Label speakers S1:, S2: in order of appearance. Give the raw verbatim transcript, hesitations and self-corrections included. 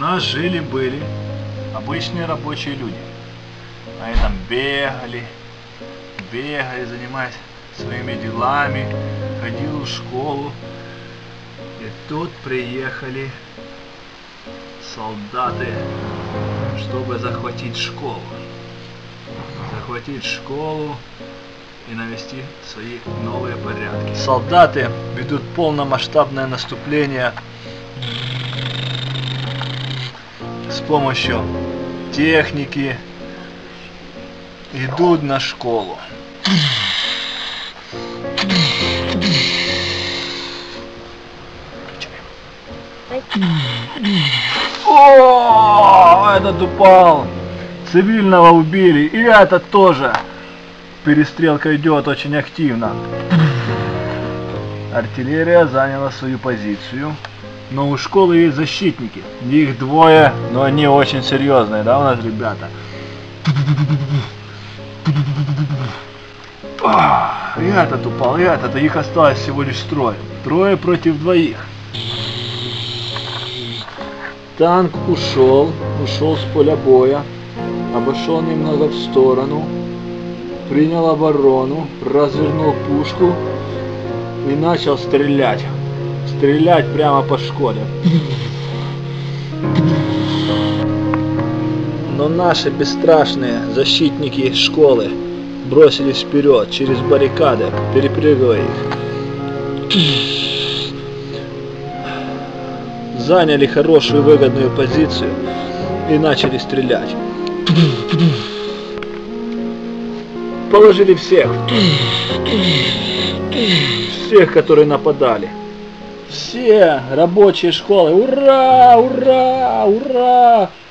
S1: нас жили-были обычные рабочие люди. Они там бегали, бегали, занимаясь своими делами, ходили в школу. И тут приехали солдаты, чтобы захватить школу. Захватить школу и навести свои новые порядки. Солдаты ведут полномасштабное наступление с помощью техники, идут на школу. О, этот упал, цивильного убили, и этот тоже. Перестрелка идет очень активно. Артиллерия заняла свою позицию. Но у школы есть защитники. Их двое, но они очень серьезные, да, у нас ребята. И этот упал, и этот, и их осталось всего лишь трое. Трое против двоих. Танк ушел, ушел с поля боя, обошел немного в сторону, принял оборону, развернул пушку и начал стрелять. Стрелять прямо по школе. Но наши бесстрашные защитники школы бросились вперед через баррикады, перепрыгивая их. Заняли хорошую выгодную позицию и начали стрелять. Положили всех. Всех, которые нападали. Все рабочие школы, ура, ура, ура,